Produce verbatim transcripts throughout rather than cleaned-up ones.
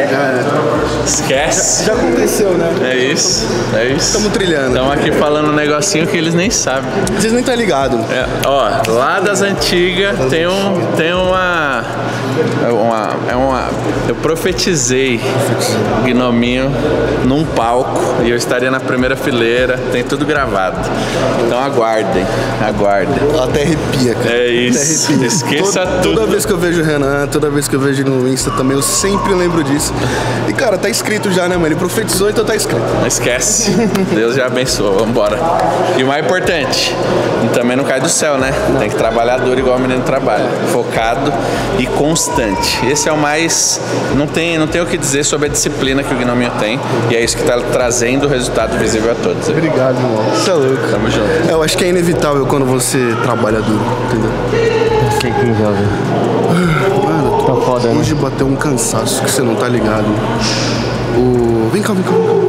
Esquece. Já, já aconteceu, né? É isso, é isso. Estamos trilhando. Estamos aqui falando um negocinho que eles nem sabem. Vocês nem estão ligados. É, ó, lá das antigas tem, um, tem uma, uma, é uma... Eu profetizei o Gnominho num palco e eu estaria na primeira fileira. Tem tudo gravado. Então aguardem, aguardem. Até arrepia, cara. É isso. Até arrepia. Esqueça toda, tudo. Toda vez que eu vejo o Renan, toda vez que eu vejo no Insta também, eu sempre lembro disso. E cara, tá escrito já, né, mano? Ele profetizou, então tá escrito. Não esquece. Deus já abençoa. Vambora. E o mais importante, também não cai do céu, né? Tem que trabalhar duro igual o menino trabalha. Focado e constante. Esse é o mais... Não tem, não tem o que dizer sobre a disciplina que o Gnominho tem. E é isso que tá trazendo o resultado visível a todos. Obrigado, irmão. Você é louco. Tamo junto. É, eu acho que é inevitável quando você trabalha duro, entendeu? Eu sei que jovem. Mano, Tá foda, né? hoje bateu um cansaço que você não tá ligado. O... Vem cá, vem cá, vem cá.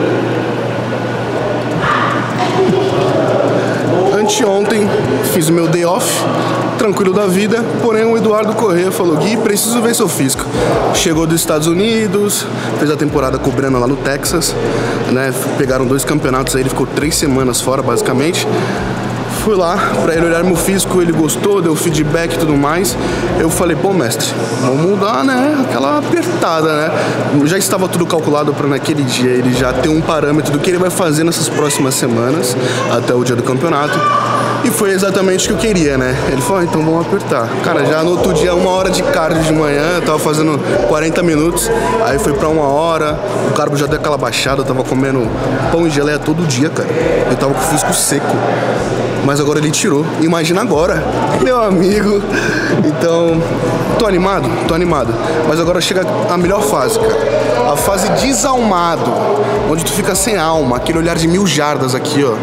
Anteontem fiz o meu day off, tranquilo da vida, porém o Eduardo Corrêa falou: Gui, preciso ver seu físico. Chegou dos Estados Unidos, fez a temporada com o Breno lá no Texas, né? Pegaram dois campeonatos aí, ele ficou três semanas fora basicamente. Fui lá pra ele olhar meu físico, ele gostou, deu feedback e tudo mais. Eu falei, pô, mestre, vamos dar, né, aquela apertada, né? Já estava tudo calculado para naquele dia ele já ter um parâmetro do que ele vai fazer nessas próximas semanas, até o dia do campeonato. E foi exatamente o que eu queria, né? Ele falou, ah, então vamos apertar. Cara, já no outro dia, uma hora de cardio de manhã, eu tava fazendo quarenta minutos, aí foi pra uma hora, o carbo já deu aquela baixada, eu tava comendo pão e geleia todo dia, cara. Eu tava com o físico seco. Mas agora ele tirou. Imagina agora, meu amigo. Então, tô animado, tô animado. Mas agora chega a melhor fase, cara. A fase desalmado, onde tu fica sem alma, aquele olhar de mil jardas aqui, ó.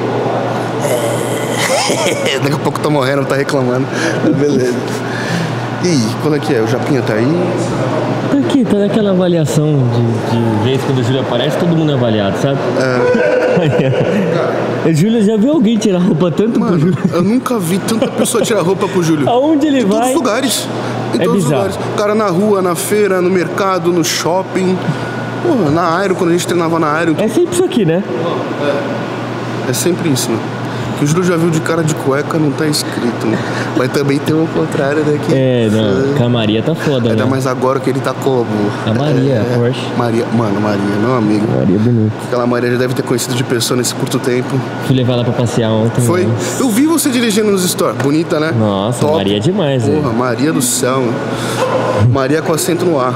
Daqui a pouco tá morrendo, tá reclamando. Beleza. E quando é que é? O Japinha tá aí? Tá aqui, tá naquela avaliação de, de vez quando o Júlio aparece, todo mundo é avaliado, sabe? É. Júlio, já viu alguém tirar roupa tanto Mano, pro Júlio? eu nunca vi tanta pessoa tirar roupa pro Júlio. Aonde ele em vai? Em todos os lugares. Em É todos bizarro. os lugares. O cara na rua, na feira, no mercado, no shopping. Porra, na aero, quando a gente treinava na aero. É sempre isso aqui, né? É sempre isso, né? Que o Júlio já viu de cara de cueca, não tá escrito, né? Mas também tem o contrário, né? Que É, não, que a Maria tá foda, ainda né? mais agora que ele tá como? A Maria, a Porsche. Maria, mano, Maria, meu amigo. Maria bonita. Aquela Maria já deve ter conhecido de pessoa nesse curto tempo. Fui levar ela pra passear ontem. Foi? Né? Eu vi você dirigindo nos stories. Bonita, né? Nossa, Top. Maria é demais, Porra, velho. Maria do céu, mano. Maria com acento no ar.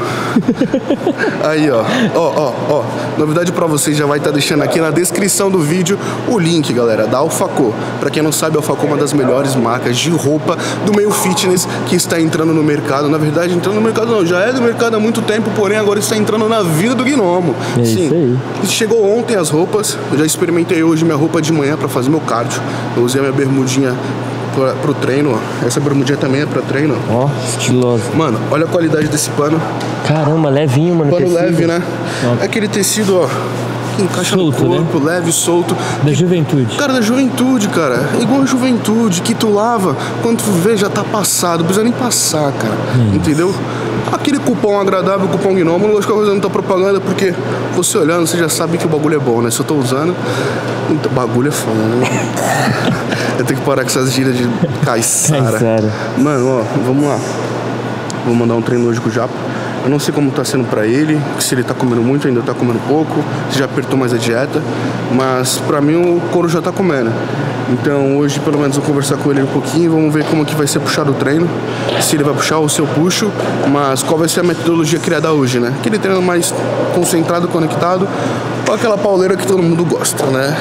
Aí, ó. Ó, ó, ó. Novidade pra vocês, já vai estar deixando aqui na descrição do vídeo o link, galera, da Alphacô. Pra quem não sabe, a Alphacô é uma das melhores marcas de roupa do meio fitness que está entrando no mercado. Na verdade, entrando no mercado não, já é do mercado há muito tempo, porém agora está entrando na vida do gnomo. É Sim. isso aí. Chegou ontem as roupas, eu já experimentei hoje minha roupa de manhã pra fazer meu cardio. Eu usei a minha bermudinha pra, pro treino, ó. Essa bermudinha também é pra treino, ó. Ó, estiloso. Mano, olha a qualidade desse pano. Caramba, levinho, mano. Pano tecido. leve, né? Ó. É aquele tecido, ó, que encaixa Solto, no corpo, né? leve, solto. Da juventude. Cara, da juventude, cara. É igual a juventude, que tu lava, quando tu vê, já tá passado. Não precisa nem passar, cara. Hum. Entendeu? Aquele cupom agradável, cupom gnomo, não gosto de ficar fazendo muita propaganda, porque você olhando, você já sabe que o bagulho é bom, né? Se eu tô usando, muito bagulho é foda, né? Eu tenho que parar com essas gírias de caiçara. Caiçara. Mano, ó, vamos lá. Vou mandar um treino hoje com o Japa. Eu não sei como tá sendo pra ele, se ele tá comendo muito, ainda tá comendo pouco, se já apertou mais a dieta, mas pra mim o couro já tá comendo. Então hoje pelo menos eu vou conversar com ele um pouquinho, vamos ver como que vai ser puxado o treino, se ele vai puxar ou se eu puxo, mas qual vai ser a metodologia criada hoje, né? Aquele treino mais concentrado, conectado, ou aquela pauleira que todo mundo gosta, né?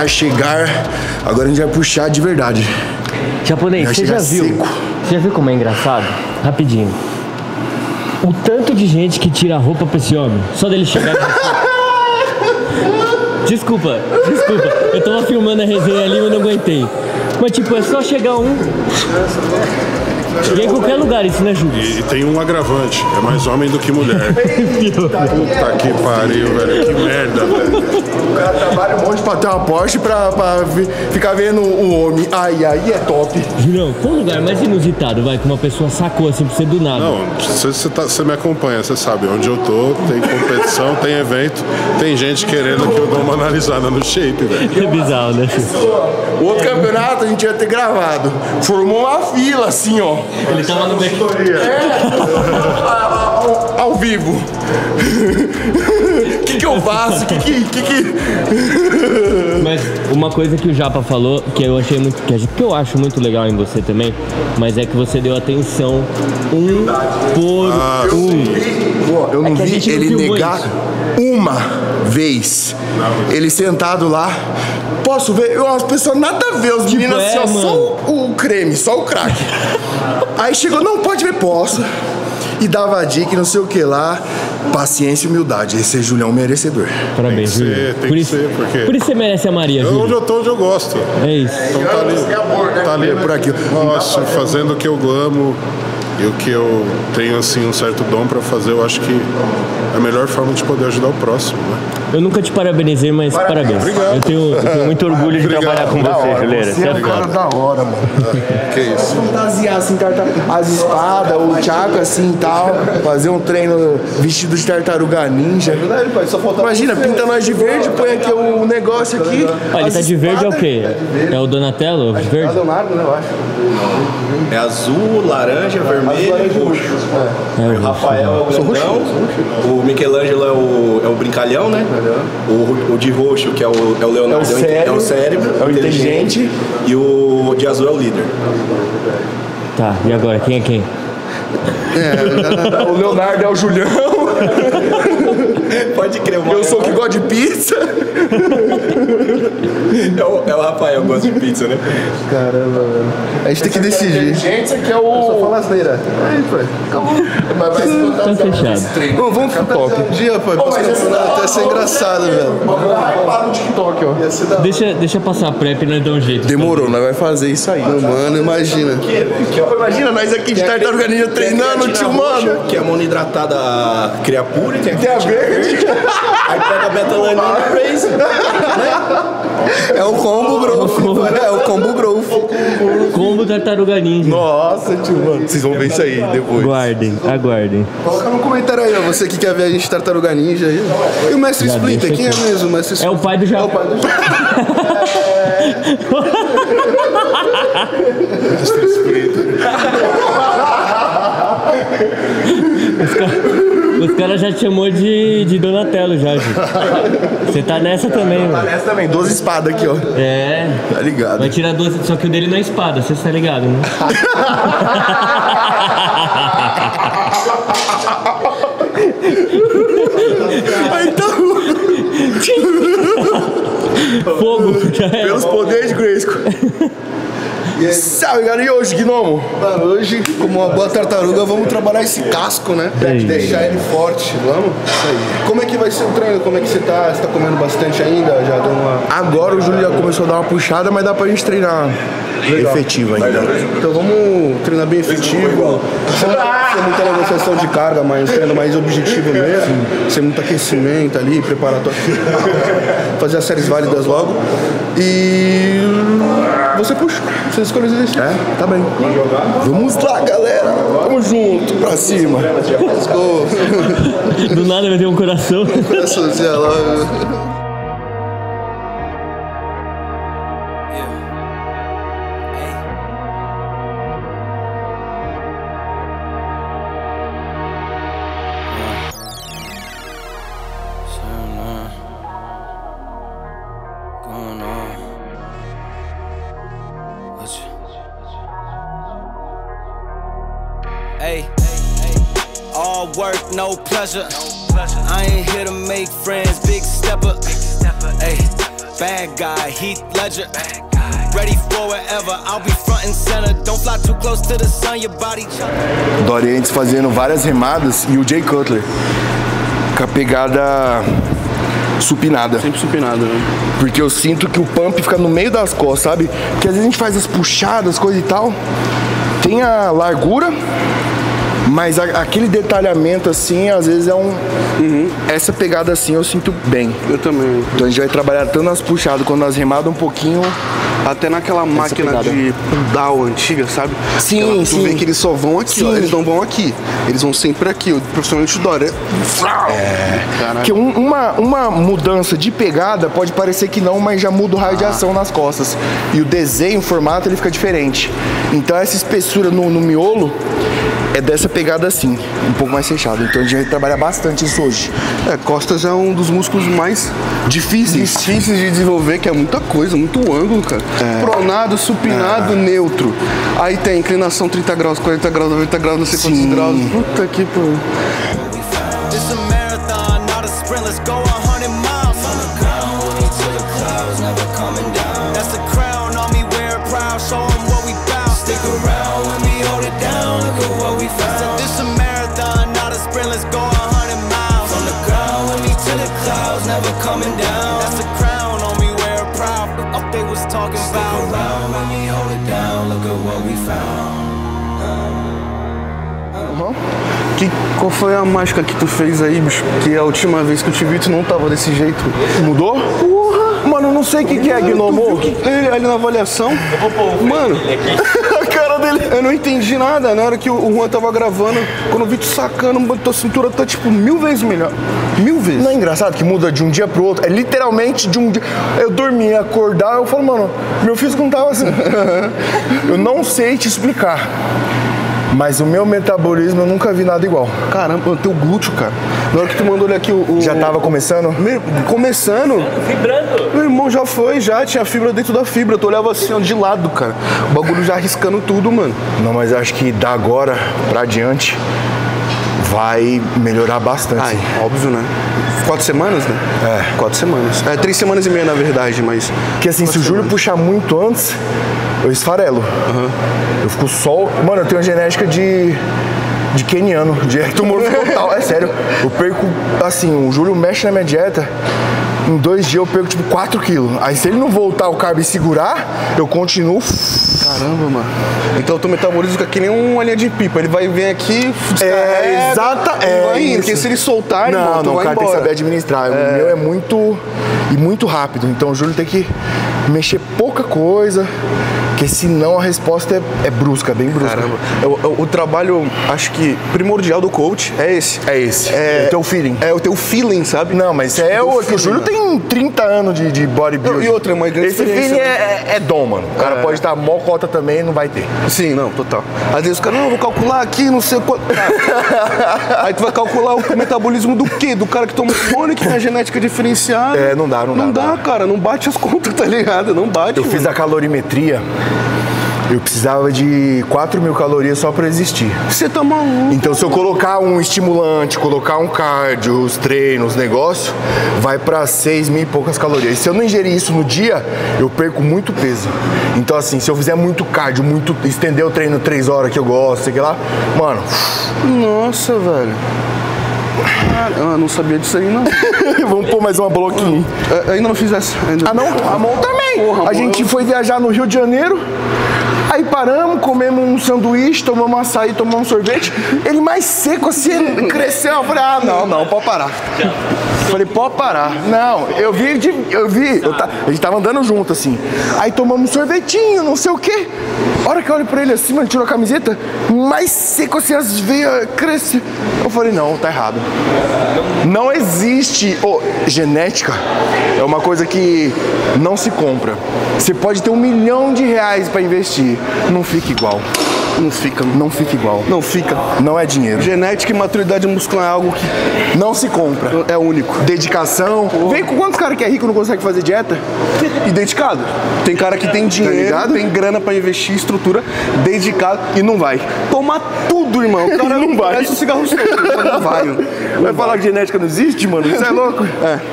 vai chegar. Agora a gente vai puxar de verdade. Japonês, Vai você já chegar viu? seco. Você já viu como é engraçado? Rapidinho. O tanto de gente que tira a roupa pra esse homem, só dele chegar. Desculpa, desculpa. Eu tava filmando a resenha ali e eu não aguentei. Mas tipo, é só chegar um. E em qualquer lugar isso, né, Júlio? E, e tem um agravante, é mais homem do que mulher. Puta que pariu, velho. Que merda, velho. O cara trabalha um monte pra ter uma Porsche pra, pra vi- ficar vendo o homem. Ai, aí é top. Julião, qual o lugar mais inusitado, vai, que uma pessoa sacou assim pra você do nada? Não, você tá, cê me acompanha, você sabe onde eu tô, tem competição, tem evento, tem gente querendo que eu dê uma analisada no shape, velho. É bizarro, né? O outro campeonato a gente ia ter gravado. Formou uma fila assim, ó. Ele tava no back. Ao, ao vivo. O que que eu faço? O que que... que, que... Mas uma coisa que o Japa falou, que eu achei muito, que eu acho muito legal em você também, mas é que você deu atenção um por Ah, um. Pô, eu não É que a vi gente não ele filmou negar isso. uma vez. Ele sentado lá. Posso ver? Eu, as pessoas nada a ver, os meninos é, assim, ó, mano. só o, o creme, só o crack. Aí chegou, não, pode ver, posso. E dava a dica e não sei o que lá. Paciência e humildade. Esse é Julião merecedor. Parabéns, Tem que ser, Júlio. tem Por que isso, ser, porque- por isso você merece a Maria, Eu, onde Júlio. eu tô, onde eu gosto. É isso. Então tá ali, tá ali É por aqui. Nossa, fazendo o que eu amo e o que eu tenho, assim, um certo dom pra fazer, eu acho que é a melhor forma de poder ajudar o próximo, né? Eu nunca te parabenizei, mas parabéns. Obrigado. Eu tenho, eu tenho muito orgulho de Obrigado. trabalhar com Da você, hora, Juliana. você é um cara da hora, mano. Que isso. Fantasiar assim, tartar... as espadas, o tchaco assim e tal. Fazer um treino vestido de tartaruga ninja. Imagina, pinta nós de verde, põe aqui o negócio aqui. Ah, ele as tá de verde é o espadas. quê? É o Donatello? Verde? Leonardo, né, eu acho. É azul, laranja, vermelho e roxo. É o O Rafael é o grandão, o Michelangelo é o, é o brincalhão, né? O, o de roxo, que é o, é o Leonardo, É o cérebro, é o cérebro, é o inteligente. E o de azul é o líder. Tá, e agora? Quem é quem? O Leonardo é o Julião. Pode crer, o Eu sou o que gosta de pizza. É o, é o Rafael, eu gosto de pizza, né? Caramba, velho. A gente tem que decidir. Gente, isso aqui é o. Só fala asneira. Aí, pai. Acabou. Mas vai se Tá fechado. Não, vamos pro top. Um dia, pai, pra até ser engraçado, velho. Para no TikTok, ó. Deixa, deixa passar a prep e nós damos um jeito. Demorou, nós vai fazer isso aí. Mano, imagina. Imagina nós aqui de tartaruga ninja treinando, tio, mano. Que é a monohidratada cria pura e tem a Tem a verde. Aí pega a betalanina e raise. É o combo growth. É o combo growth. Combo Tartaruga Ninja. Nossa, tio, mano. Vocês vão ver isso aí depois. Aguardem, aguardem. Coloca no comentário aí, ó. Você que quer ver a gente Tartaruga Ninja aí. E o Mestre Já Splinter, deixa quem é aqui. mesmo? O Mestre É o Splinter. pai do Japão. É o pai do Os caras já te chamou de, de Donatello já, gente. Você tá nessa também, mano. Essa também, doze espadas aqui, ó. É. Tá ligado? Vai tirar doze, só que o dele não é espada, você tá ligado, né? Aí tá Fogo, já é. pelos poderes de Grayskull. Salve, galera. E hoje, Gnomo? Mano, hoje, como uma boa tartaruga, vamos trabalhar esse casco, né? É isso. Deixar ele forte, vamos? Isso aí. Como é que vai ser o treino? Como é que você tá? Você tá comendo bastante ainda? Já deu uma... Agora o Júlio já começou a dar uma puxada, mas dá pra gente treinar efetivo ainda. Então vamos treinar bem efetivo, sem, sem muita negociação de carga, mas um treino mais objetivo mesmo, sem muito aquecimento ali, preparar tua... fazer as séries válidas logo. E você puxa, você escolhe os exercícios. É? Tá bem. Vamos lá, galera. Vamos junto, pra cima. Let's go. Do nada vai ter um coração. Coraçãozinho lá. Hey, all work, no pleasure. I ain't here to make friends, big stepper. Hey, Bad guy, Heath Ledger. Ready for whatever, I'll be front and center. Don't fly too close to the sun, your body. Dorientes fazendo várias remadas e o Jay Cutler com a pegada supinada. Sempre supinada, né? Porque eu sinto que o pump fica no meio das costas, sabe? Porque às vezes a gente faz as puxadas, coisa e tal. Tem a largura, mas a, aquele detalhamento assim, às vezes é um... Uhum. Essa pegada assim eu sinto bem. Eu também. Então a gente vai trabalhar tanto nas puxadas, quando nas remadas um pouquinho... Até naquela máquina pegada de pull-down antiga, sabe? Sim, Aquela, sim. Tu vê que eles só vão aqui, ó, eles não vão aqui. Eles vão sempre aqui, profissionalmente o Dória. É. Porque um, uma, uma mudança de pegada pode parecer que não, mas já muda o raio ah. de ação nas costas. E o desenho, o formato, ele fica diferente. Então essa espessura no, no miolo é dessa pegada assim, um pouco mais fechada. Então a gente vai trabalhar bastante isso hoje. É, costas é um dos músculos mais difíceis, difíceis de desenvolver, que é muita coisa, muito ângulo, cara. É. Pronado, supinado, é. neutro. Aí tem inclinação trinta graus, quarenta graus, noventa graus, não sei Sim. quantos graus. Puta que pariu. Coming down, that's a crown on me, wear a proud. Up they was talking about. Stick around, let me hold it down. Look at what we found. Uhum. Que, qual foi a mágica que tu fez aí, bicho? Que a última vez que eu te vi, tu não tava desse jeito. Mudou? Porra! Mano, eu não sei o que, que é Gnomou. Ele ali na avaliação. Mano, a cara dele. Eu não entendi nada. Na hora que o Juan tava gravando, quando eu vi tu sacando, tua cintura tá tipo mil vezes melhor. Mil vezes. Não é engraçado que muda de um dia pro outro? É literalmente de um dia. Eu dormia, acordar, eu falo, mano, meu físico não tava assim. Eu não sei te explicar. Mas o meu metabolismo eu nunca vi nada igual. Caramba, o teu glúteo, cara. Na hora que tu mandou ele aqui, o. o... Já tava começando? Meu, começando. Vibrando. Meu irmão já foi, já tinha fibra dentro da fibra. Tu olhava assim, ó, de lado, cara. O bagulho já arriscando tudo, mano. Não, mas acho que da agora pra adiante vai melhorar bastante. Ai, óbvio, né? Quatro semanas, né? É. Quatro semanas. É, três semanas e meia, na verdade, mas... Porque assim, se o Júlio puxar muito antes, eu esfarelo. Uhum. Eu fico só... Mano, eu tenho uma genética de... de queniano, de ectomorfo total. É sério. Eu perco... Assim, o Júlio mexe na minha dieta... Em dois dias eu perco tipo quatro quilos. Aí se ele não voltar o carbo e segurar, eu continuo. Caramba, mano. Então o teu metabolismo fica que nem uma linha de pipa. Ele vai vir aqui, é, exata, é, vai indo. Porque se ele soltar, não, irmão, não, vai o cara embora. tem que saber administrar. É. O meu é muito e muito rápido. Então o Júlio tem que mexer pouca coisa, porque senão a resposta é, é brusca, bem brusca. Caramba. O, o, o trabalho, acho que primordial do coach é esse. É esse. É o teu feeling. É o teu feeling, sabe? Não, mas tipo, é o que o Júlio tem trinta anos de, de bodybuilding. E outra, uma grande Esse feeling é, é, é dom, mano. O cara é. pode estar mó cota também e não vai ter. Sim, não, total. Às vezes o cara, não, eu vou calcular aqui, não sei quanto. Aí tu vai calcular o metabolismo do quê? Do cara que toma hormônio, que tem a genética diferenciada. É, não dá, não, não dá. Não dá, cara, não bate as contas, tá ligado? Não bate. Eu mano. fiz a calorimetria. Eu precisava de quatro mil calorias só pra existir. Você tá maluco? Então se eu colocar um estimulante, colocar um cardio, os treinos, os negócios, vai pra seis mil e poucas calorias. E se eu não ingerir isso no dia, eu perco muito peso. Então assim, se eu fizer muito cardio, muito estender o treino três horas que eu gosto, sei lá, mano. Nossa, velho. Ah, não sabia disso aí, não. Vamos pôr mais uma bloquinho. É, ainda não fiz essa. Ainda... Ah, não? A mão também. Porra, a gente foi viajar no Rio de Janeiro. Aí paramos, comemos um sanduíche, tomamos um açaí, tomamos um sorvete. Ele mais seco assim, cresceu. Eu falei, ah, não, não, pode parar. Falei, pode parar. Não, eu vi, eu vi, eu tá, a gente tava andando junto assim. Aí tomamos um sorvetinho, não sei o quê. A hora que eu olho pra ele assim, mano, tirou a camiseta, mais seco assim, as veias crescem. Eu falei, não, tá errado. Não existe. Oh, genética é uma coisa que não se compra. Você pode ter um milhão de reais pra investir. Não fica igual. Não fica. Não fica igual. Não fica. Não é dinheiro. Genética e maturidade muscular é algo que não se compra. É único. Dedicação. Oh. Vem com quantos caras que é rico não consegue fazer dieta? E dedicado. Tem cara que tem dinheiro, tá tem grana pra investir, estrutura, dedicado e não vai. Toma tudo, irmão. O cara não vai. Parece um cigarro seco. Não vai. Vai falar que genética não existe, mano? Isso é louco. É.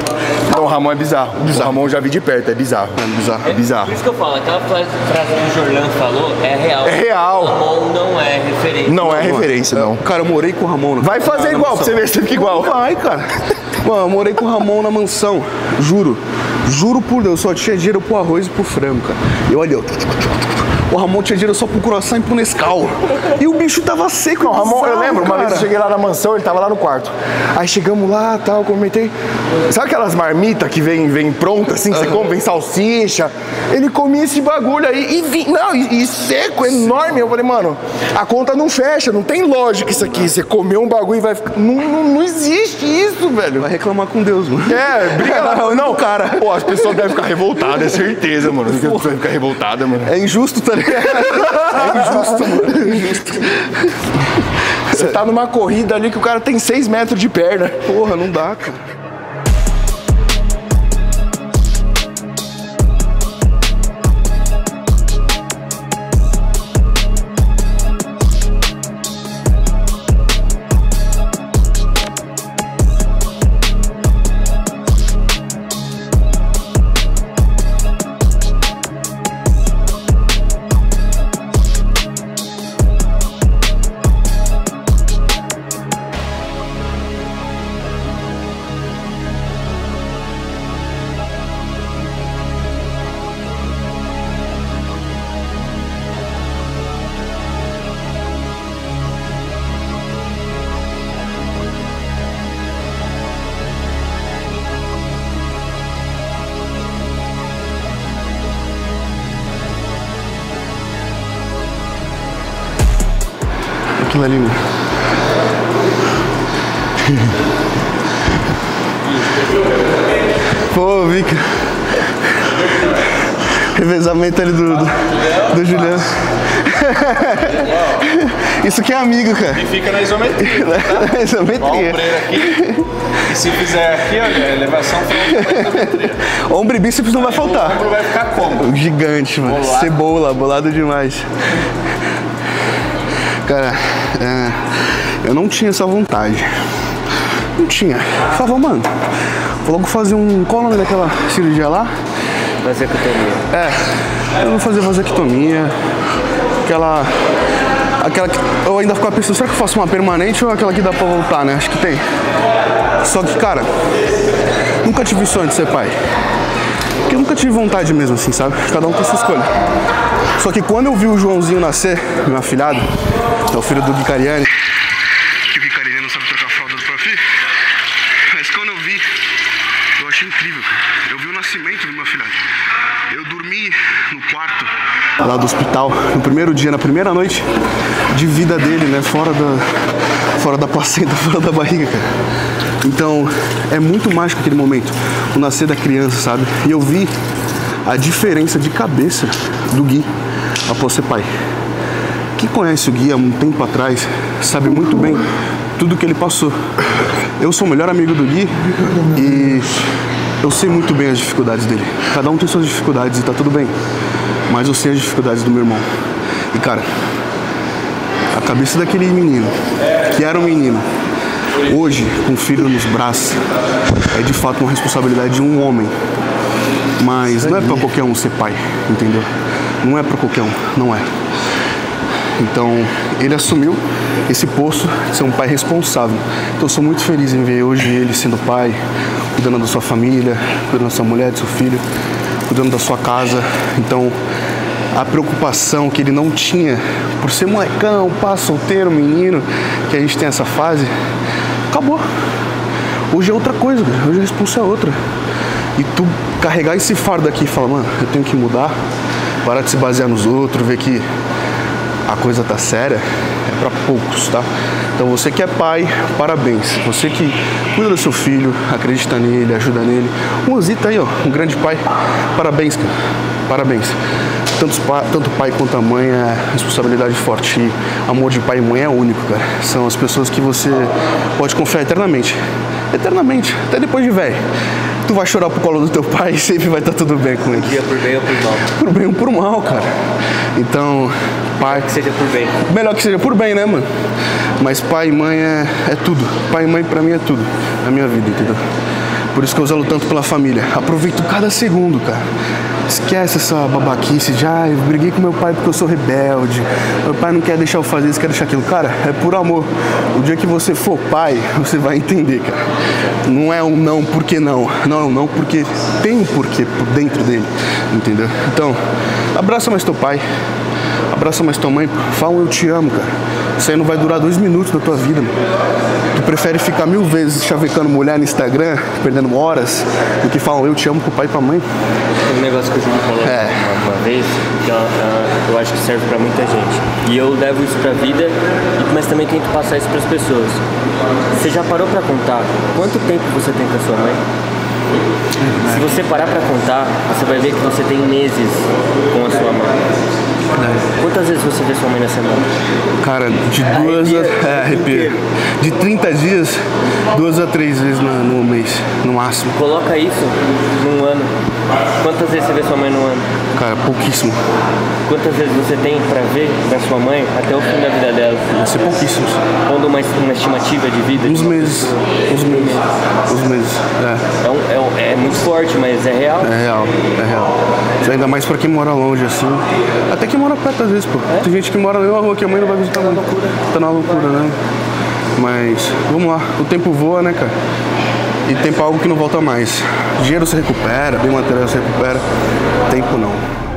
Não, o Ramon é bizarro. bizarro. O Ramon eu já vi de perto, é bizarro. É bizarro. É bizarro. Por isso que eu falo, aquela frase que o Jorlan falou é real. É real. O Ramon não é referência. Não é referência, não. Cara, eu morei com o Ramon. Vai fazer igual, pra você ver se você fica igual. Vai, cara. Mano, eu morei com o Ramon na mansão. Juro. Juro por Deus, só tinha dinheiro pro arroz e pro frango, cara. E olha, eu... O Ramon tinha dinheiro só pro croissant e pro Nescau. E o bicho tava seco. Não, Ramon, eu lembro, uma cara. vez eu cheguei lá na mansão, ele tava lá no quarto. Aí chegamos lá, tal, comentei. Sabe aquelas marmitas que vem, vem pronta, assim, que você come, vem salsicha? Ele comia esse bagulho aí e vinha, não, e, e seco, enorme. Eu falei, mano, a conta não fecha, não tem lógica isso aqui. Você comeu um bagulho e vai ficar. Não, não, não existe isso, velho. Vai reclamar com Deus, mano. É, briga lá. Não, cara. Pô, as pessoas devem ficar revoltadas, é certeza, mano. As pessoas devem ficar revoltadas, mano. É injusto, tá ligado? É injusto, mano. É injusto. Você tá numa corrida ali que o cara tem seis metros de perna. Porra, não dá, cara. Aquilo ali, mano. Pô, Vika. Revezamento ali do, do, do Juliano. Isso que é amigo, cara. E fica na isometria. Tá? Na isometria. Ó, o ombreiro aqui. E se fizer aqui, olha, a elevação frente na isometria. Ombro e bíceps não vai faltar. O ombro vai ficar como? Gigante, mano. Bolado. Cebola, bolado demais. Cara, é, eu não tinha essa vontade. Não tinha. Eu falava, mano, vou logo fazer um... Qual o nome daquela cirurgia lá? Vasectomia. É, eu vou fazer vasectomia. Aquela... Aquela que eu ainda ficava pensando, será que eu faço uma permanente ou aquela que dá pra voltar, né? Acho que tem. Só que, cara, nunca tive sonho de ser pai. Porque eu nunca tive vontade mesmo, assim, sabe? Cada um tem sua escolha. Só que quando eu vi o Joãozinho nascer, meu afilhado, é o filho do Gui Cariani. Que o Gui Cariani não sabe trocar a fralda do Profi. Mas quando eu vi, eu achei incrível, cara. Eu vi o nascimento do meu afilhado. Eu dormi no quarto lá do hospital, no primeiro dia, na primeira noite de vida dele, né? Fora da, fora da placenta, fora da barriga, cara. Então, é muito mágico aquele momento, o nascer da criança, sabe? E eu vi a diferença de cabeça do Gui após ser pai. Quem conhece o Gui há um tempo atrás sabe muito bem tudo que ele passou. Eu sou o melhor amigo do Gui e eu sei muito bem as dificuldades dele. Cada um tem suas dificuldades e tá tudo bem. Mas eu sei as dificuldades do meu irmão. E, cara, a cabeça daquele menino, que era um menino, hoje, com um filho nos braços, é de fato uma responsabilidade de um homem. Mas não é pra qualquer um ser pai, entendeu? Não é pra qualquer um, não é. Então, ele assumiu esse posto de ser um pai responsável. Então, eu sou muito feliz em ver hoje ele sendo pai, cuidando da sua família, cuidando da sua mulher, do seu filho, cuidando da sua casa. Então, a preocupação que ele não tinha por ser molecão, pá, solteiro, menino, que a gente tem essa fase, acabou. Hoje é outra coisa, hoje a resposta é outra. E tu carregar esse fardo aqui e falar, mano, eu tenho que mudar, parar de se basear nos outros, ver que a coisa tá séria, é pra poucos, tá? Então você que é pai, parabéns. Você que cuida do seu filho, acredita nele, ajuda nele. O Anzita aí, ó, um grande pai. Parabéns, cara. Parabéns. Tanto, tanto o pai quanto a mãe é responsabilidade forte. E amor de pai e mãe é único, cara. São as pessoas que você pode confiar eternamente. Eternamente, até depois de velho. Tu vai chorar pro colo do teu pai e sempre vai estar tudo bem com ele. Seja por bem ou por mal. Por bem ou por mal, cara. Então, pai... Que seja por bem. Melhor que seja por bem, né, mano? Mas pai e mãe é, é tudo. Pai e mãe pra mim é tudo na minha vida, entendeu? Por isso que eu zelo tanto pela família. Aproveito cada segundo, cara. Esquece essa babaquice de, ah, eu briguei com meu pai porque eu sou rebelde. Meu pai não quer deixar eu fazer isso, quer deixar aquilo. Cara, é por amor. O dia que você for pai, você vai entender, cara. Não é um não porque não. Não é um não porque tem um porquê por dentro dele. Entendeu? Então, abraça mais teu pai. Abraça mais tua mãe. Fala um eu te amo, cara. Isso aí não vai durar dois minutos da tua vida, mano. Tu prefere ficar mil vezes chavecando mulher no Instagram, perdendo horas, do que falam eu te amo pro pai e pra mãe. Um negócio que o João falou É. uma, uma vez, que eu, eu acho que serve pra muita gente. E eu levo isso pra vida, mas também tento passar isso pras pessoas. Você já parou pra contar quanto tempo você tem com a sua mãe? Se você parar pra contar, você vai ver que você tem meses com a sua mãe. Quantas vezes você vê sua mãe na semana? Cara, de duas a... É, arrepia. De trinta dias, duas a três vezes no, no mês, no máximo. Coloca isso num ano. Quantas vezes você vê sua mãe no ano? Cara, pouquíssimo. Quantas vezes você tem pra ver da sua mãe até o fim da vida dela? Vai ser pouquíssimos. Pondo uma, uma estimativa de vida? Uns meses. Uns meses. Uns meses. É. É, um, é, um, é muito forte, mas é real. É real, é real. Isso ainda mais pra quem mora longe, assim. Até quem mora perto às vezes, pô. É? Tem gente que mora na mesma rua que a mãe não vai visitar muito. Tá na loucura, né? Mas, vamos lá. O tempo voa, né, cara? E tempo é algo que não volta mais. Dinheiro se recupera, bem material se recupera. Tempo não.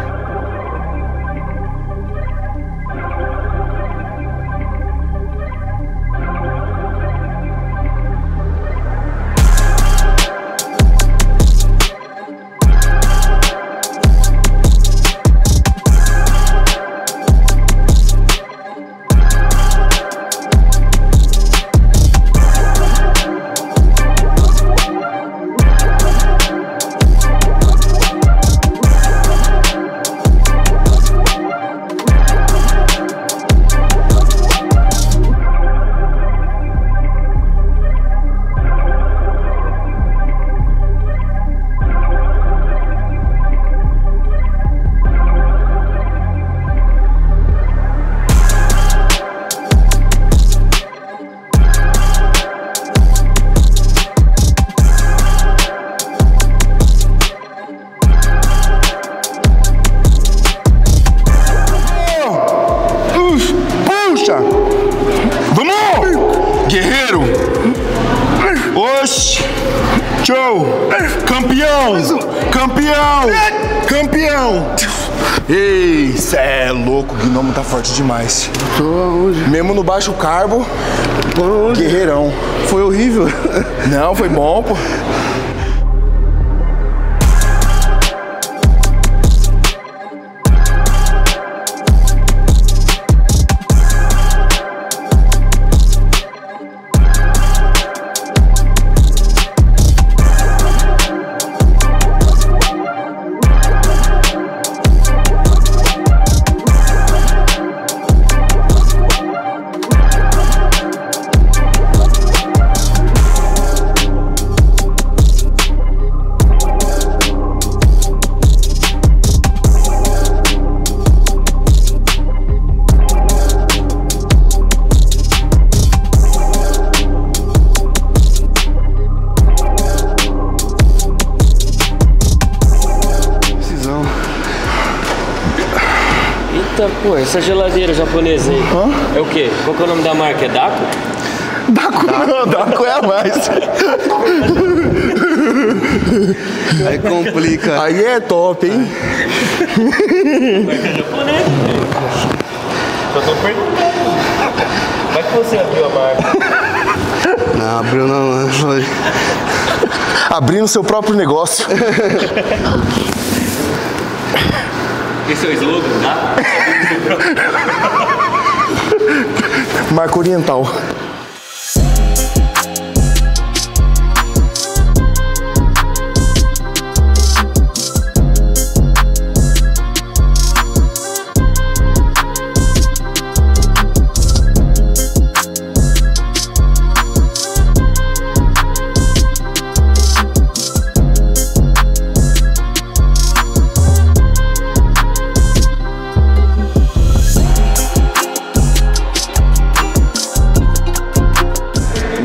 Show! Campeão! Campeão! Campeão! Ei, cê é louco, o gnomo tá forte demais. Tô aonde? Mesmo no baixo carbo, Aonde? guerreirão. Foi horrível. Não, foi bom, pô. Eita, pô, essa geladeira japonesa aí. Hã? É o quê? Qual que é o nome da marca? É Daco? Daco, não, Daco é a mais. Aí complica. Aí é top, hein? Marca japonesa. Só tô perguntando. Como é que você abriu a marca? Não, abriu não. Foi. Abrindo seu próprio negócio. Esse é o slogan, tá? Marca oriental.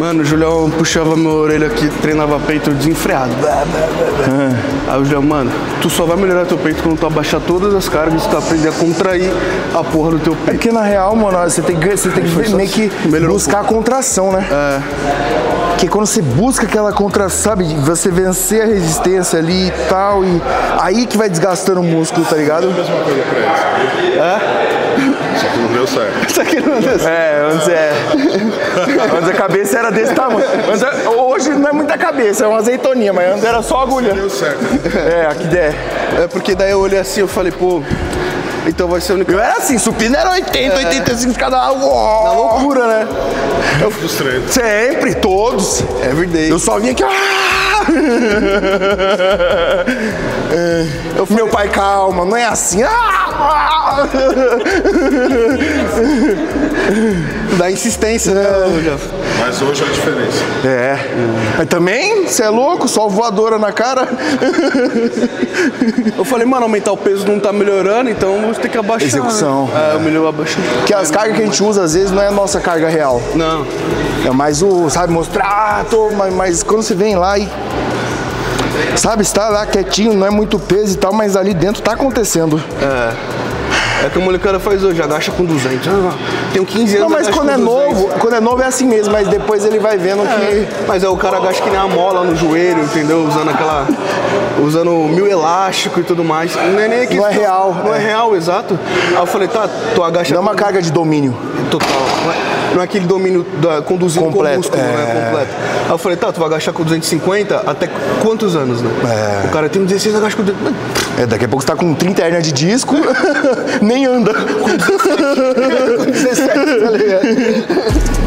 Mano, o Julião puxava minha orelha aqui, treinava peito desenfreado. Ah. Aí o Julião, mano, tu só vai melhorar teu peito quando tu abaixar todas as cargas e tu aprender a contrair a porra do teu peito. É porque na real, mano, você tem que, você tem que meio que buscar a contração, né? É. Porque quando você busca aquela contração, sabe, você vencer a resistência ali e tal, e aí que vai desgastando o músculo, tá ligado? A mesma coisa pra eles. É? Só que não deu certo. Isso aqui não deu certo. É, antes é. Antes a cabeça era desse tamanho. Antes, hoje não é muita cabeça, é uma azeitoninha, mas antes era só agulha. Deu certo. É, aqui der. É porque daí eu olhei assim, eu falei, pô, então vai ser o único. Eu era assim, supino era oitenta, é. oitenta e cinco de cada lado. Na loucura, né? Eu dos treinos. Sempre, todos. É verdade. Eu só vinha aqui. Eu falei, meu pai, calma, não é assim. Dá insistência, né? Mas hoje é a diferença. É. Mas também, você é louco? Só voadora na cara. Eu falei, mano, aumentar o peso não tá melhorando, então você tem que abaixar. Execução. É, o melhor abaixar. Porque as cargas que a gente usa, às vezes, não é a nossa carga real. Não. É mais o, sabe, mostrar, ah, tô, mas, mas quando você vem lá e... Sabe, está lá quietinho, não é muito peso e tal, mas ali dentro tá acontecendo. É. É que a molecada faz hoje, agacha com duzentos. Ah, tenho quinze anos. Não, mas quando é novo, quando é novo é assim mesmo, mas depois ele vai vendo é, que... Mas é o cara agacha que nem a mola no joelho, entendeu? Usando aquela... Usando mil elástico e tudo mais. Não é nem aqui. Não é real. Não é. é real, exato. Aí eu falei, tá, tu agacha... Não é uma com... carga de domínio. Total. Não é, não é aquele domínio da, conduzido completo, com músculo, é... né? Completo. Aí eu falei, tá, tu vai agachar com duzentos e cinquenta até quantos anos, né? É... O cara tem dezesseis, agacha com... É, daqui a pouco você tá com trinta hernia de disco, nem anda. Com dezessete, tá ligado?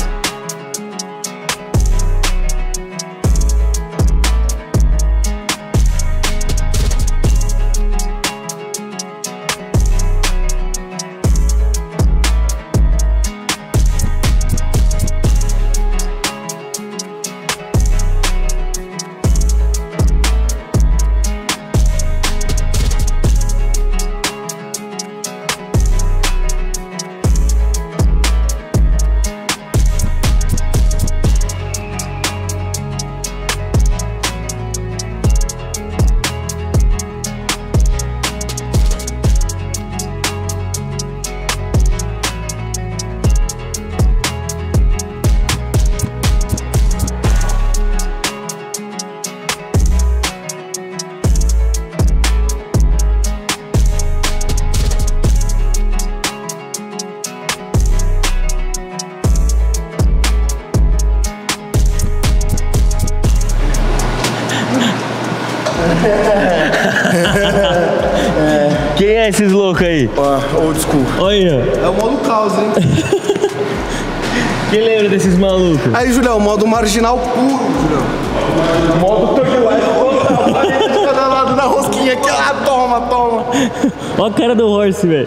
Quem é esses loucos aí? Ó, old school. Olha. É o modo caos, hein? Quem lembra desses malucos? Aí, Julião, modo marginal puro, Julião. Modo turtle de cada lado na rosquinha aqui. Ah, toma, toma. Olha a cara do Horse, velho.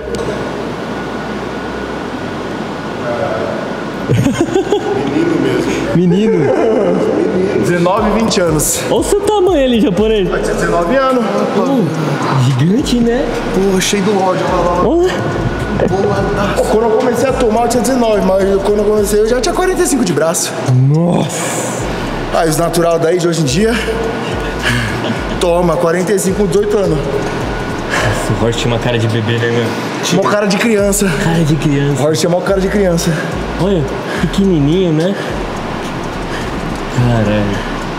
Menino mesmo. Menino. dezenove, vinte anos. Olha o seu tamanho ali, japonês. Vai ter dezenove anos. Oh, gigante, né? Porra, cheio do ódio. Olha. Quando eu comecei a tomar eu tinha dezenove, mas quando eu comecei eu já tinha quarenta e cinco de braço. Nossa. Ah, os natural daí de hoje em dia, toma, quarenta e cinco com dezoito anos. Nossa, o Horst tinha uma cara de bebê, né, meu? Tinha uma cara de criança. Cara de criança. O Horst tinha uma cara de criança. Olha, pequenininho, né? Caralho.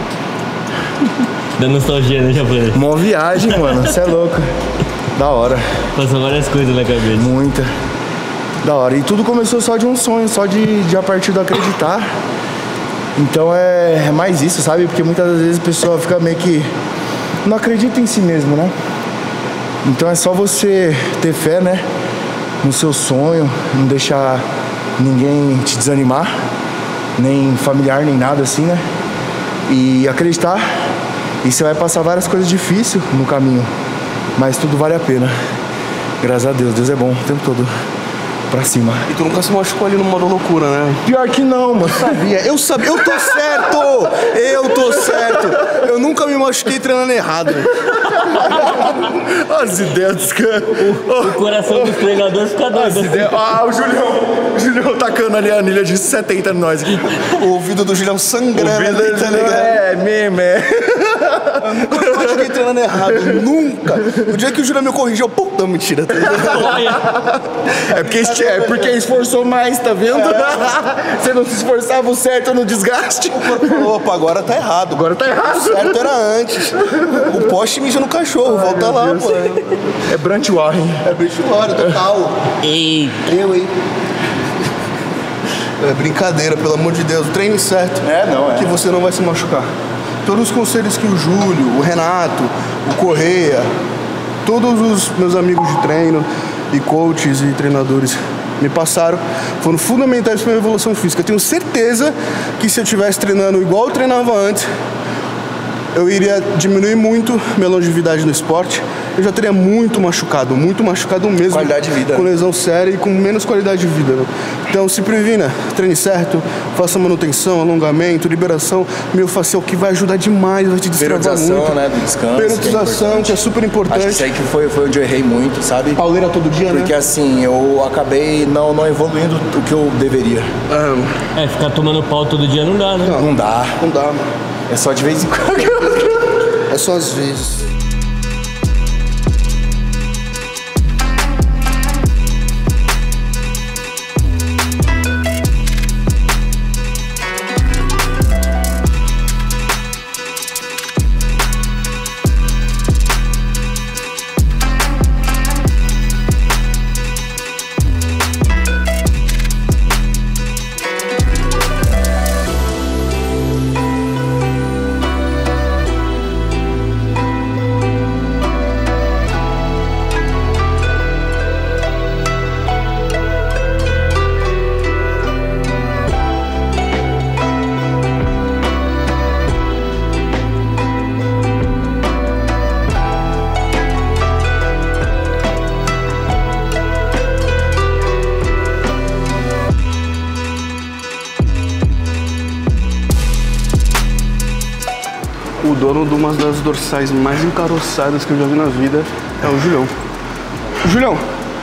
Da nostalgia, né, japonês? Mó viagem, mano, você é louco. Da hora. Passou várias coisas na cabeça. Muita. Da hora. E tudo começou só de um sonho, só de, de a partir do acreditar. Então é, é mais isso, sabe? Porque muitas das vezes a pessoa fica meio que não acredita em si mesmo, né? Então é só você ter fé, né? No seu sonho, não deixar ninguém te desanimar, nem familiar, nem nada assim, né? E acreditar. E você vai passar várias coisas difíceis no caminho, mas tudo vale a pena. Graças a Deus, Deus é bom o tempo todo. Pra cima. E tu nunca se machucou ali no modo loucura, né? Pior que não, mano. Sabia. Eu sabia. Eu tô certo! Eu tô certo! Eu nunca me machuquei treinando errado. Olha as ideias dos caras. O coração dos treinadores fica doido. Ah, o Julião. O Julião tá tacando ali a anilha de setenta em nós aqui. O ouvido do Julião sangrando, ali, tá ligado? É, mesmo, é. Eu acho que treinando errado, nunca. O dia que o Julião me corrigiu, puta, mentira. Tá é, porque, é porque esforçou mais, tá vendo? É. Você não se esforçava o certo no desgaste. Opa, agora tá errado. Agora tá errado. O certo era antes. O poste mija no cachorro, ai, volta lá, Deus. Pô. É Brant Warren. É Brant Warren, total. Ei. Eu, hein? É brincadeira, pelo amor de Deus. Treine certo. É, não, é. Que você não vai se machucar. Todos os conselhos que o Júlio, o Renato, o Correia, todos os meus amigos de treino e coaches e treinadores me passaram, foram fundamentais para a minha evolução física. Eu tenho certeza que se eu estivesse treinando igual eu treinava antes, eu iria diminuir muito minha longevidade no esporte. Eu já teria muito machucado, muito machucado mesmo. Qualidade de vida. Com lesão séria e com menos qualidade de vida. Né? Então se previna, treine certo, faça manutenção, alongamento, liberação miofascial, que vai ajudar demais, vai te destravar periodização, muito. Né, do descanso. Periodização, que é, que é super importante. Acho que isso aí que foi, foi onde eu errei muito, sabe? Pauleira todo dia, Porque né? assim, eu acabei não, não evoluindo o que eu deveria. Ah, É, ficar tomando pau todo dia não dá, né? não, Não dá. não dá, mano. É só de vez em quando. É só às vezes. O dono de uma das dorsais mais encaroçadas que eu já vi na vida é o Julião. Julião,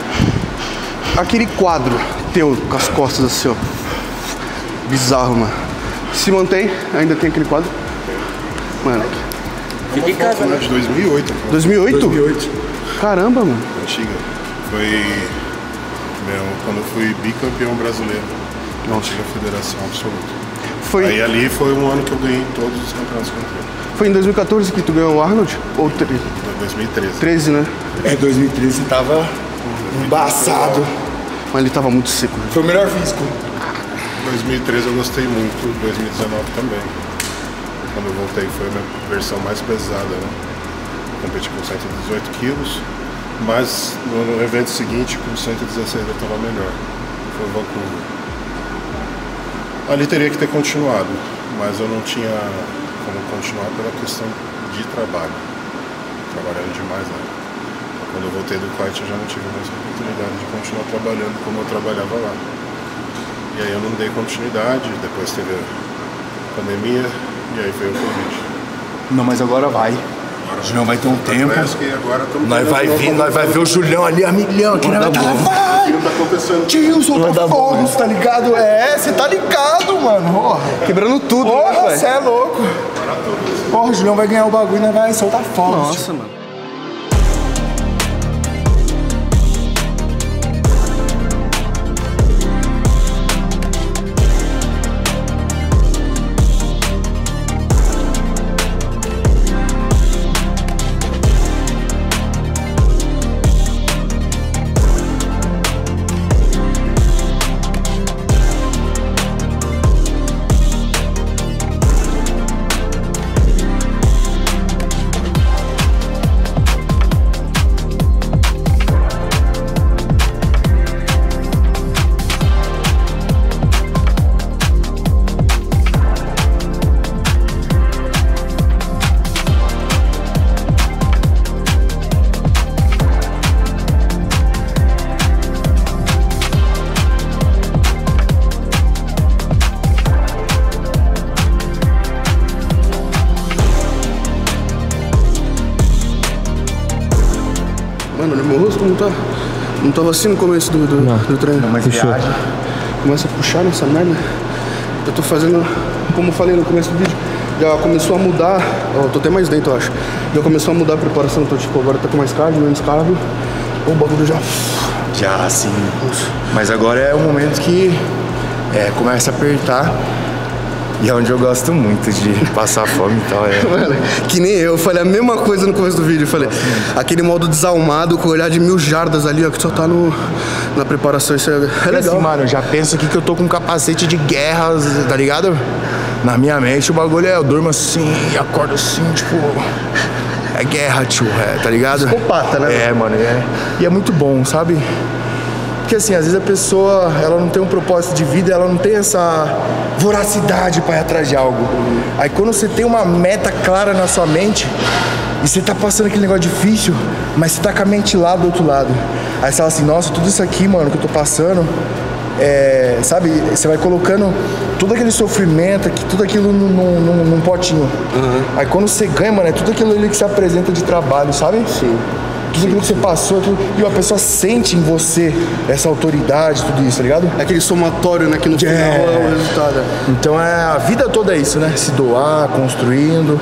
aquele quadro teu com as costas assim, ó. Bizarro, mano. Se mantém? Ainda tem aquele quadro? Mano. Fica em casa, né? De dois mil e oito. dois mil e oito? dois mil e oito. Caramba, mano. Antiga. Foi meu, quando eu fui bicampeão brasileiro. Na antiga federação absoluta. Foi, Aí ali foi um ano que eu ganhei todos os campeonatos que eu entrei. foi em dois mil e quatorze que tu ganhou o Arnold? Ou tre- Foi dois mil e treze. treze, né? É, dois mil e treze você tava embaçado. Mas ele tava muito seco. Foi o melhor físico. dois mil e treze eu gostei muito, dois mil e dezenove também. Quando eu voltei foi a minha versão mais pesada, né? Competi com cento e dezoito quilos, mas no evento seguinte com cento e dezesseis eu estava melhor. Foi Vancouver. Ali teria que ter continuado, mas eu não tinha como continuar pela questão de trabalho. Trabalhando demais, né? Quando eu voltei do kite eu já não tive mais a oportunidade de continuar trabalhando como eu trabalhava lá. E aí eu não dei continuidade, depois teve a pandemia e aí veio o Covid. Não, mas agora vai. O Julião vai ter um tempo. Parece que agora estamos Nós vai vir, nós vai ver o Julião ali a milhão. Que nós vai tá, vai! Tá acontecendo. Tio, solta fogo, tá ligado? É, você tá ligado, mano. Porra. Quebrando tudo, né, Porra, pai? você é louco. Porra, o Julião vai ganhar o bagulho e nós vai soltar fogo. Nossa, mano. Mano, olha meu rosto, não tá, não tava assim no começo do, do, do treino. Mas Fechou. viagem. começa a puxar nessa merda. Eu tô fazendo, como eu falei no começo do vídeo, já começou a mudar, ó, tô até mais dentro, eu acho. Já começou a mudar a preparação, então tipo, agora tá com mais cardio, menos cardio. O bagulho já... Já, sim. Mas agora é o momento que é, começa a apertar. E é onde eu gosto muito de passar fome e tal. É. Mano, que nem eu, eu falei a mesma coisa no começo do vídeo. Eu falei, aquele modo desalmado com o olhar de mil jardas ali, ó, que só tá no, na preparação. Isso é, é legal. Assim, mano, eu já penso aqui que eu tô com um capacete de guerra, tá ligado? Na minha mente o bagulho é, eu durmo assim, acordo assim, tipo... É guerra, tio, é, tá ligado? Psicopata, né? É, mano, é. E é muito bom, sabe? Porque assim, às vezes a pessoa, ela não tem um propósito de vida, ela não tem essa voracidade pra ir atrás de algo. Aí quando você tem uma meta clara na sua mente, e você tá passando aquele negócio difícil, mas você tá com a mente lá do outro lado. Aí você fala assim, nossa, tudo isso aqui, mano, que eu tô passando, é, sabe? Você vai colocando todo aquele sofrimento, aqui, tudo aquilo num, num, num potinho. Uhum. Aí quando você ganha, mano, é tudo aquilo ali que se apresenta de trabalho, sabe? Sim. Tudo aquilo que você passou, tudo, e a pessoa sente em você essa autoridade, tudo isso, tá ligado? É aquele somatório, né, que no final é, é o resultado. Então é, a vida toda é isso, né? Se doar, construindo.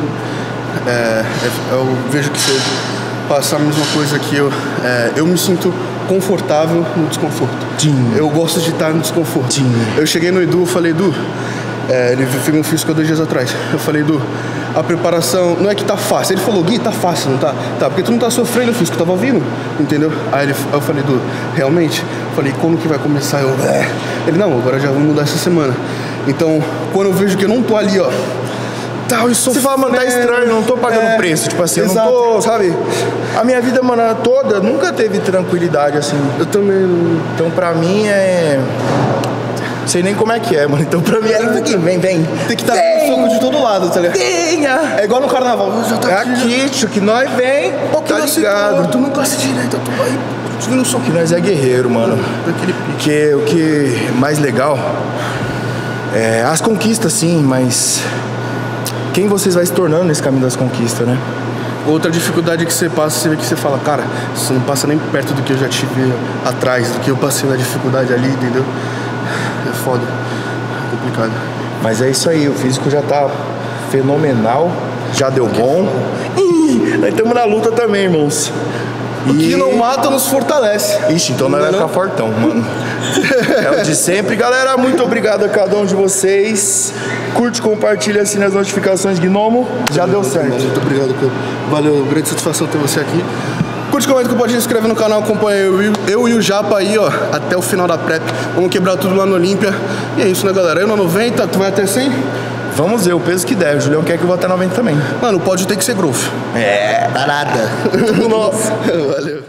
É, eu vejo que você passa a mesma coisa que eu. É, eu me sinto confortável no desconforto. Sim. Eu gosto de estar no desconforto. Sim. Eu cheguei no Edu, eu falei, Edu, é, ele fez um físico há dois dias atrás. Eu falei, Edu, a preparação não é que tá fácil. Ele falou, Gui, tá fácil, não tá? Tá, porque tu não tá sofrendo o físico, tava vindo, entendeu? Aí ele, eu falei, Edu, realmente? Eu falei, como que vai começar? Eu, é. Ele, não, agora já vamos mudar essa semana. Então, quando eu vejo que eu não tô ali, ó, tal, e você fala, mano, tá estranho, não tô pagando é, preço, tipo assim, exato. Eu não tô, sabe? A minha vida, mano, toda nunca teve tranquilidade, assim. Eu também. Então, pra mim, é... Não sei nem como é que é, mano. Então, pra mim, é isso aqui, vem, vem. Tem que estar com fogo de todo lado, tá ligado? Tenha! É igual no carnaval. Já tá é aqui, tio, que nós vem, pô, que tá ligado? Tu não gosta direito, tu vai... Tu vê no som. Que nós é guerreiro, mano. Daquele pique. O que é mais legal é as conquistas, sim, mas... Quem vocês vai se tornando nesse caminho das conquistas, né? Outra dificuldade que você passa, você vê que você fala, cara, você não passa nem perto do que eu já tive atrás, do que eu passei na dificuldade ali, entendeu? É foda, é complicado. Mas é isso aí, o físico já tá fenomenal, já deu bom. Ih, nós estamos na luta também, irmãos. O que não mata nos fortalece. Ixi, então nós vamos ficar fortão, mano. É o de sempre. Galera, muito obrigado a cada um de vocês. Curte, compartilha, assina as notificações, Gnomo. Já deu certo. Muito obrigado, Pedro. Valeu, grande satisfação ter você aqui. Curte, comenta, compartilha, se inscreve no canal, acompanha eu, eu e o Japa aí, ó, até o final da prep. Vamos quebrar tudo lá no Olímpia. E é isso, né, galera? Eu na noventa, tu vai até cem? Vamos ver o peso que der. O Julião quer que eu vá até noventa também. Mano, o pódio tem que ser growth. É, dá nada. Nossa. Valeu.